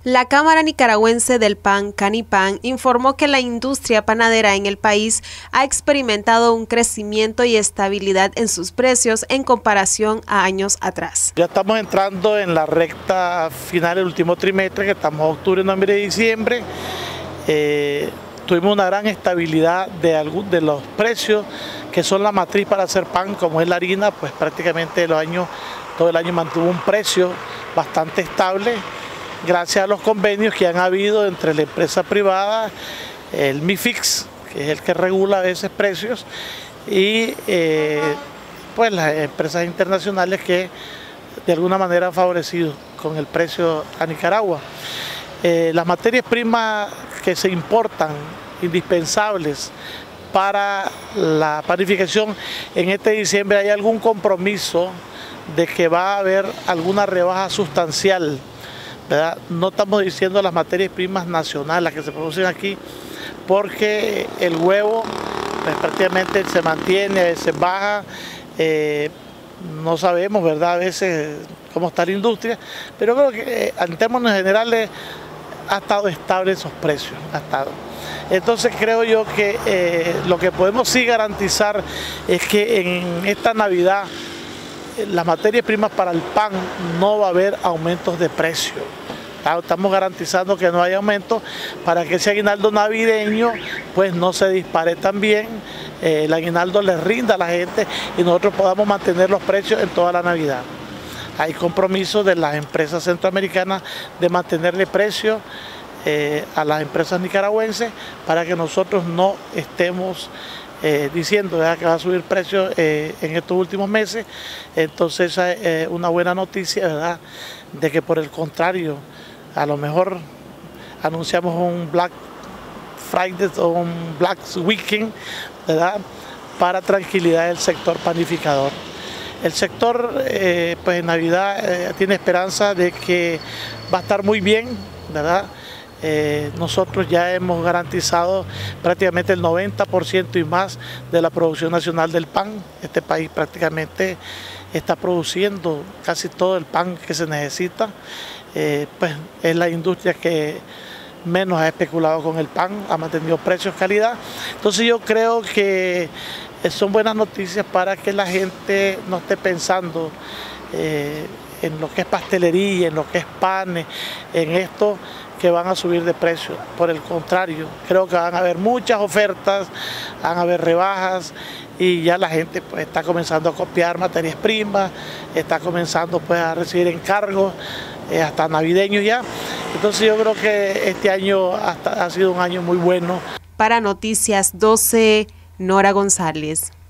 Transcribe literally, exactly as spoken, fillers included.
La Cámara Nicaragüense del Pan, Canipan, informó que la industria panadera en el país ha experimentado un crecimiento y estabilidad en sus precios en comparación a años atrás. Ya estamos entrando en la recta final del último trimestre, que estamos en octubre, noviembre y diciembre. Eh, tuvimos una gran estabilidad de, algún, de los precios que son la matriz para hacer pan, como es la harina, pues prácticamente los años, todo el año mantuvo un precio bastante estable, gracias a los convenios que han habido entre la empresa privada, el MIFIX, que es el que regula a veces precios, y eh, pues las empresas internacionales que de alguna manera han favorecido con el precio a Nicaragua. Eh, las materias primas que se importan, indispensables para la panificación, en este diciembre hay algún compromiso de que va a haber alguna rebaja sustancial, ¿verdad? No estamos diciendo las materias primas nacionales, las que se producen aquí, porque el huevo pues, prácticamente se mantiene, a veces baja, eh, no sabemos, ¿verdad?, a veces cómo está la industria, pero creo que eh, en términos generales ha estado estable esos precios, ha estado. Entonces creo yo que eh, lo que podemos sí garantizar es que en esta Navidad las materias primas para el pan no va a haber aumentos de precio. Estamos garantizando que no haya aumentos para que ese aguinaldo navideño pues no se dispare también, eh, el aguinaldo le rinda a la gente y nosotros podamos mantener los precios en toda la Navidad. Hay compromisos de las empresas centroamericanas de mantenerle precios eh, a las empresas nicaragüenses para que nosotros no estemos Eh, diciendo ¿verdad?, que va a subir precios eh, en estos últimos meses. Entonces esa es eh, una buena noticia, ¿verdad?, de que por el contrario, a lo mejor anunciamos un Black Friday o un Black Weekend, ¿verdad?, para tranquilidad del sector panificador. El sector eh, pues en Navidad eh, tiene esperanza de que va a estar muy bien, ¿verdad? Eh, nosotros ya hemos garantizado prácticamente el noventa por ciento y más de la producción nacional del pan. Este país prácticamente está produciendo casi todo el pan que se necesita. Eh, pues es la industria que menos ha especulado con el pan, ha mantenido precios, calidad. Entonces yo creo que son buenas noticias para que la gente no esté pensando eh, en lo que es pastelería, en lo que es panes, en esto que van a subir de precio. Por el contrario, creo que van a haber muchas ofertas, van a haber rebajas y ya la gente pues, está comenzando a copiar materias primas, está comenzando pues, a recibir encargos, eh, hasta navideños ya. Entonces yo creo que este año hasta, ha sido un año muy bueno. Para Noticias doce, Nora González.